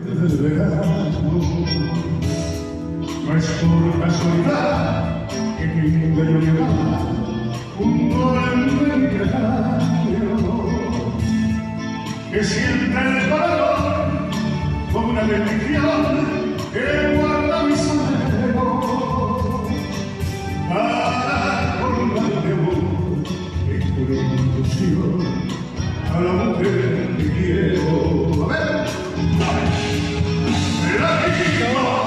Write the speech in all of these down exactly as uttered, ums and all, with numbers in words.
del verano. No es por casualidad que tenga yo llevar un duende milenario que siente el valor como una bendición que guarda mi sombrero para colmar de amor y por ilusión a la mujer que quiero. A ver, a ver, la quiero.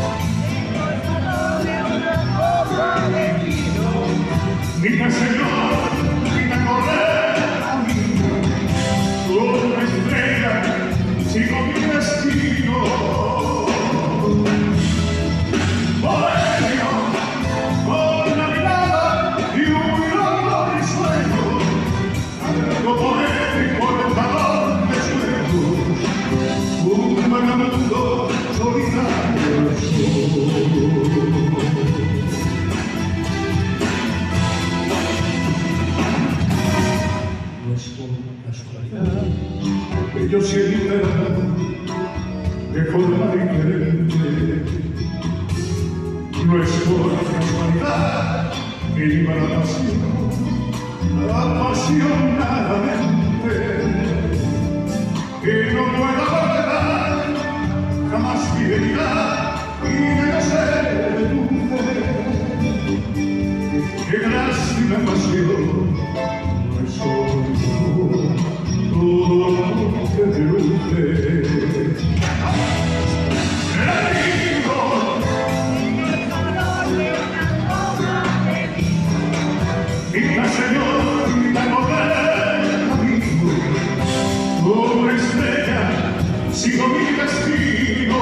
Mira, Señor, mira, correr camino, con una estrella sigo mi destino. Bohemio, con la mirada y un loco risueño, algo poético del valor de sueños, un vagabundo solitario soy. No es por casualidad que yo siempre de forma diferente. No es por casualidad que viva la pasión apasionadamente, que no pueda guardar jamás fidelidad y debe ser dulce. Que gracia y la pasión no es solo todo lo que te luce. Mira, Señor, mira, correr camino, como estrella sigo mi destino.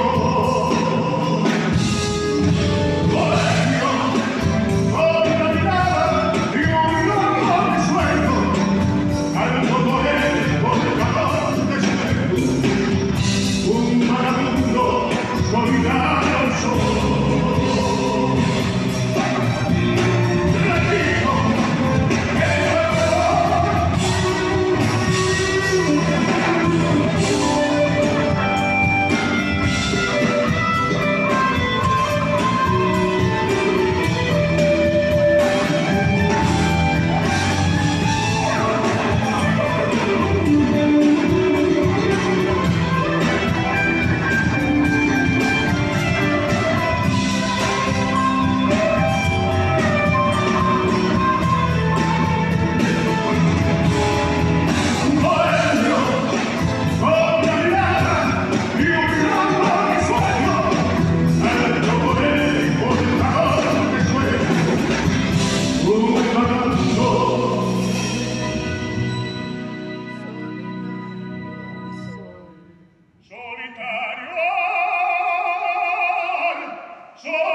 Bohemio, con la mirada y un loco risueño, algo poético del calor de sueño, un vagabundo solitario soy. Solitario,